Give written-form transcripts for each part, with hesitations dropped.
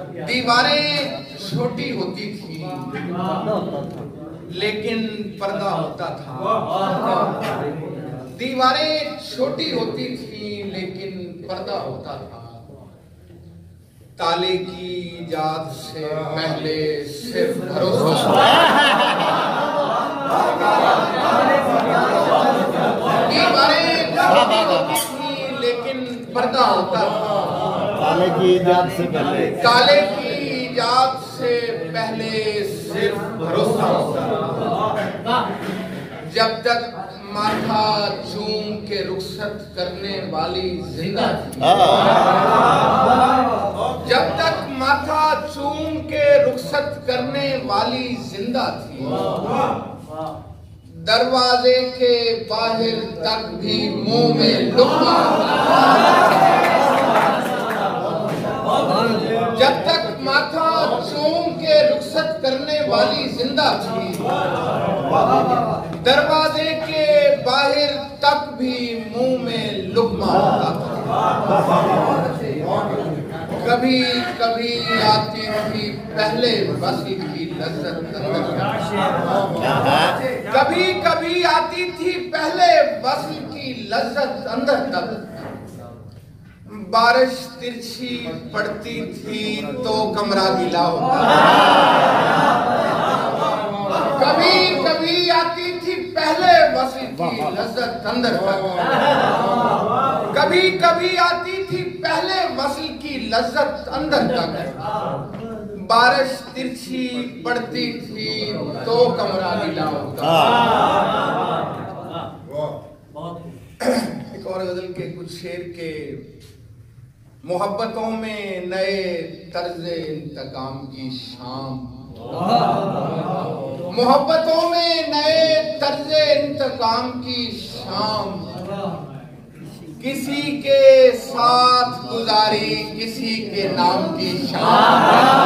दीवारें छोटी होती थी लेकिन पर्दा होता था। दीवारें छोटी होती थी लेकिन पर्दा होता था। ताले की इजाद से पहले सिर्फ भरोसा। दीवारें छोटी होती थी लेकिन पर्दा होता था। ताले की इजाद से पहले, ताले की इजाद से पहले सिर्फ भरोसा होता था। जब तक माथा चूम के रुखसत करने वाली जिंदा थी, जब तक माथा चूम के रुखसत करने वाली जिंदा थी, दरवाजे के बाहर तक भी मुंह में लुक्मा। जब तक माथा चूम के रुखसत करने वाली जिंदा थी, दरवाजे के बाहर तक भी मुंह में लुक्मा होता था। कभी कभी आती थी पहले वसी की लज्जत अंदर, कभी कभी आती थी पहले वसी की लज्जत अंदर तक। बारिश तिरछी पड़ती थी तो कमरा गीला होता। कभी कभी आती थी पहले वसी की लज्जत अंदर तक। कभी कभी आती थी पहले वसी की लज्जत अंदर तक। बारिश तिरछी पड़ती थी तो कमरा गीला होता। एक और गजल के कुछ शेर के। मोहब्बतों में नए तर्ज़े इंतकाम की शाम, मोहब्बतों में नए तर्ज़े इंतकाम की शाम। किसी के साथ गुजारी किसी के नाम की शाम।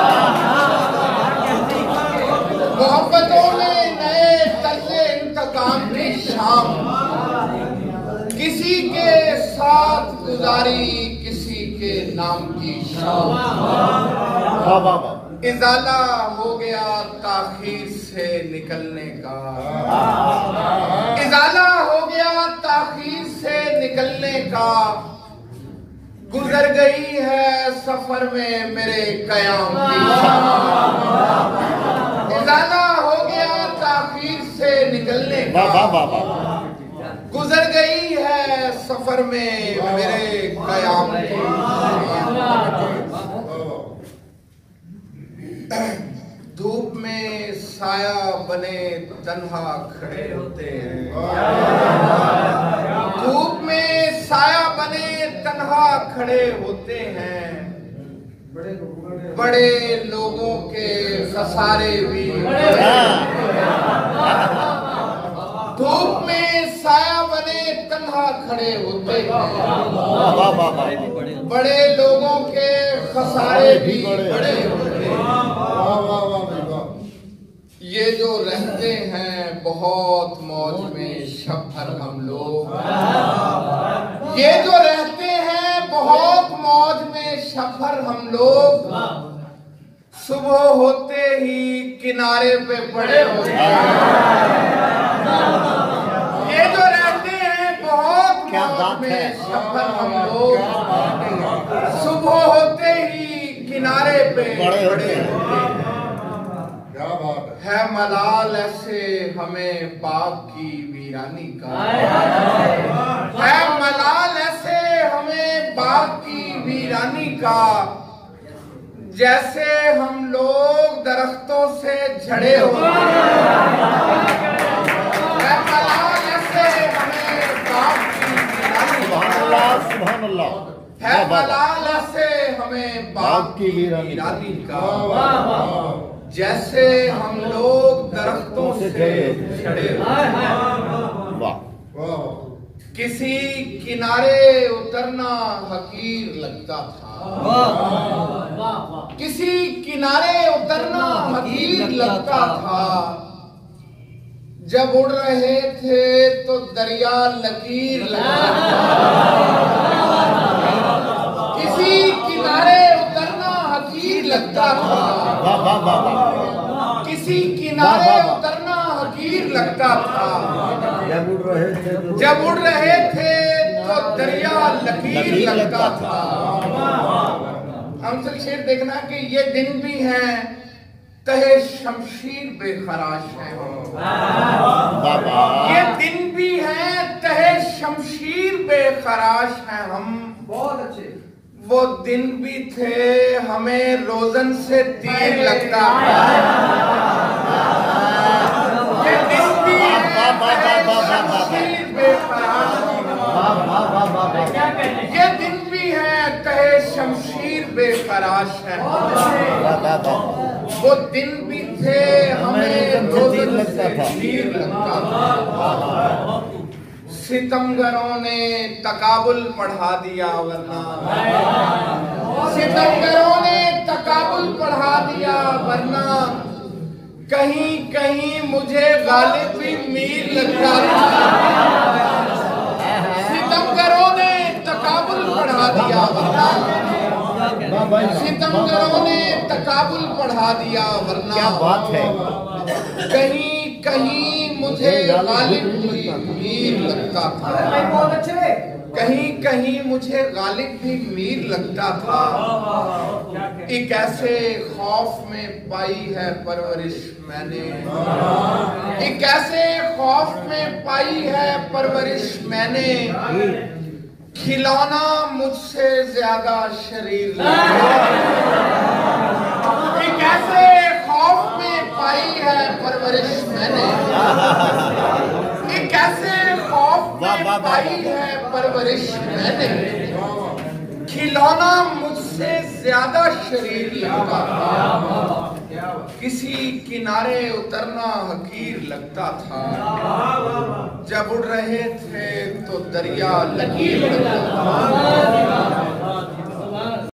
मोहब्बतों में नए तर्ज़े इंतकाम की शाम। किसी के साथ गुजारी किसी के नाम की शाम। इजाला हो गया ताखीर से निकलने का, इजाला हो गया ताखीर से निकलने का। गुजर गई है सफर में मेरे कयाम की शाम। इजाला हो गया ताखीर से निकलने का। गुजर गई है सफर में मेरे कयाम की। धूप में साया बने तन्हा खड़े होते हैं। धूप में साया बने तन्हा खड़े होते हैं। बड़े लोगों के खसारे भी। धूप में साया बने तन्हा खड़े होते हैं। बड़े लोगों के खसारे भी बड़े होते हैं। ये जो रहते हैं बहुत मौज में शब भर हम लोग। ये जो रहते हैं बहुत मौज में शब भर हम लोग। सुबह होते ही किनारे पे पड़े होते हैं। ये जो रहते हैं बहुत मौज में शब भर हम लोग। सुबह होते ही किनारे पे पड़े होते हैं। है मलाल ऐसे हमें बाग की वीरानी का। है मलाल ऐसे हमें बाग की वीरानी का। जैसे हम लोग दरख्तों से झड़े होते हैं। है मलाल ऐसे हमें बाग की वीरानी का। है मलाल ऐसे हमें बाग की वीरानी का। जैसे हम लोग दरख्तों से झड़े हुए। किसी किनारे उतरना हकीर लगता था। किसी किनारे उतरना हकीर लगता था। जब उड़ रहे थे तो दरिया लकीर लगता था। किसी किनारे उतरना हकीर लगता लगता था। जब उड़ रहे थे तो दरिया लकीर लगता था। हमसे शेर देखना कि ये दिन भी हैं तहे शमशीर बेखराश है हम। ये दिन भी हैं तहे शमशीर बेखराश है हम। बहुत अच्छे। वो दिन भी थे हमें रोजन से तीर लगता था। ये दिन भी हैं तहे शमशीर बेखराश है हम। ये दिन भी हैं तहे शमशीर बेखराश है। वो दिन भी थे हमें रोजन से तीर लगता था। सितमगरों ने तकाबुल पढ़ा दिया वरना, सितमगरों ने तकाबुल पढ़ा दिया वरना कहीं कहीं मुझे गालिब भी मीर लगता था। सितमगरों ने तकाबुल पढ़ा दिया वरना, सितमगरों ने तकाबुल पढ़ा दिया वरना क्या बात है। कहीं कहीं मुझे गालिब भी मीर लगता था। बहुत अच्छे। कहीं कहीं मुझे गालिब भी मीर लगता था। एक ऐसे खौफ में पाई है परवरिश मैंने, एक ऐसे खौफ में पाई है परवरिश मैंने, खिलौना मुझसे ज्यादा शरीर लगता। एक ऐसे खौफ में पाई है परवरिश मैंने, एक ऐसे खौफ में पाई है परवरिश मैंने, खिलौना मुझसे ज्यादा शरीर लगता था। किसी किनारे उतरना हकीर लगता था। जब उड़ रहे थे तो दरिया लकीर लगता था।